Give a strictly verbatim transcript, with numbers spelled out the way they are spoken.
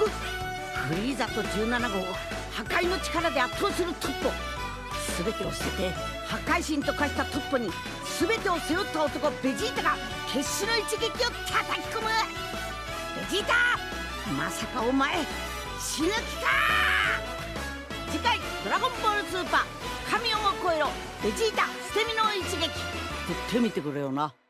フリーザとじゅうななごうを破壊の力で圧倒するトッポ。全てを捨てて破壊神と化したトッポに全てを背負った男ベジータが決死の一撃を叩き込む。ベジータ、まさかお前死ぬ気か。次回「ドラゴンボールスーパー神をも超えろベジータ捨て身の一撃」振ってみてくれよな。